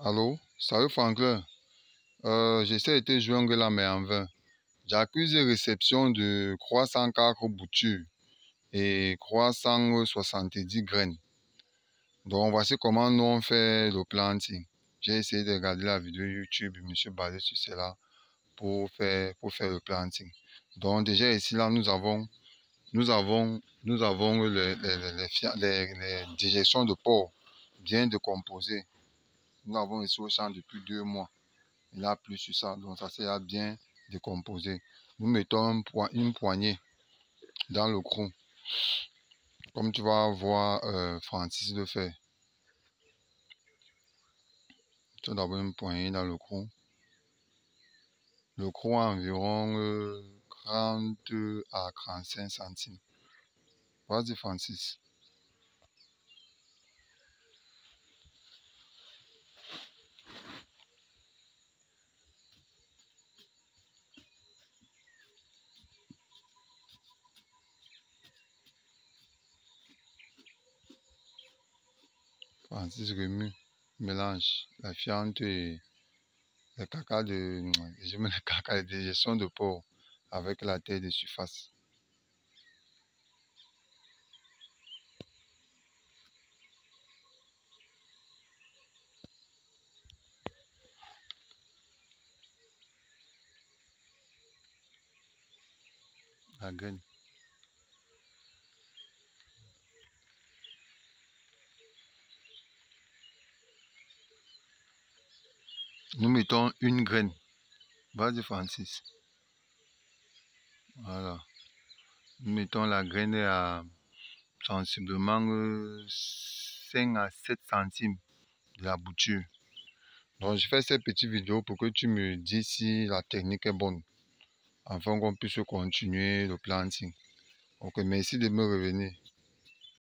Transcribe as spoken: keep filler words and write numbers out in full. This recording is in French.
Allô? Salut Franklin. Euh, j'essaie de te joindre là, mais en vain. J'accuse réception de trois cent quatre boutures et trois cent soixante-dix graines. Donc, voici comment nous on fait le planting. J'ai essayé de regarder la vidéo YouTube, je me suis basé sur cela pour faire, pour faire le planting. Donc, déjà ici, là, nous avons, nous avons, nous avons les, les, les, les, fia- les- les déjections de porc bien décomposées. Nous l'avons ici au champ depuis deux mois. Il a plu sur ça, donc ça s'est bien décomposé. Nous mettons un poi- une poignée dans le cru, comme tu vas voir euh, Francis le faire. Tu as d'abord une poignée dans le cru. Le cru a environ euh, trente à trente-cinq centimes. Vas-y Francis. Francis remue, mélange la fiente et le caca de... Je mets le caca de digestion de porc avec la terre de surface. La graine. Nous mettons une graine. Vas-y Francis. Voilà. Nous mettons la graine à sensiblement euh, cinq à sept centimes de la bouture. Donc, je fais cette petite vidéo pour que tu me dises si la technique est bonne, afin qu'on puisse continuer le planting. Ok, merci de me revenir.